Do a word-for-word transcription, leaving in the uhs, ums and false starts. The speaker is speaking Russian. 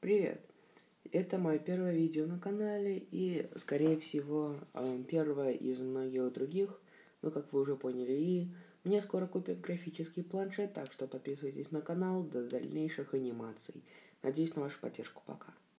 Привет! Это мое первое видео на канале и, скорее всего, первое из многих других, ну, как вы уже поняли, и мне скоро купят графический планшет, так что подписывайтесь на канал до дальнейших анимаций. Надеюсь на вашу поддержку. Пока.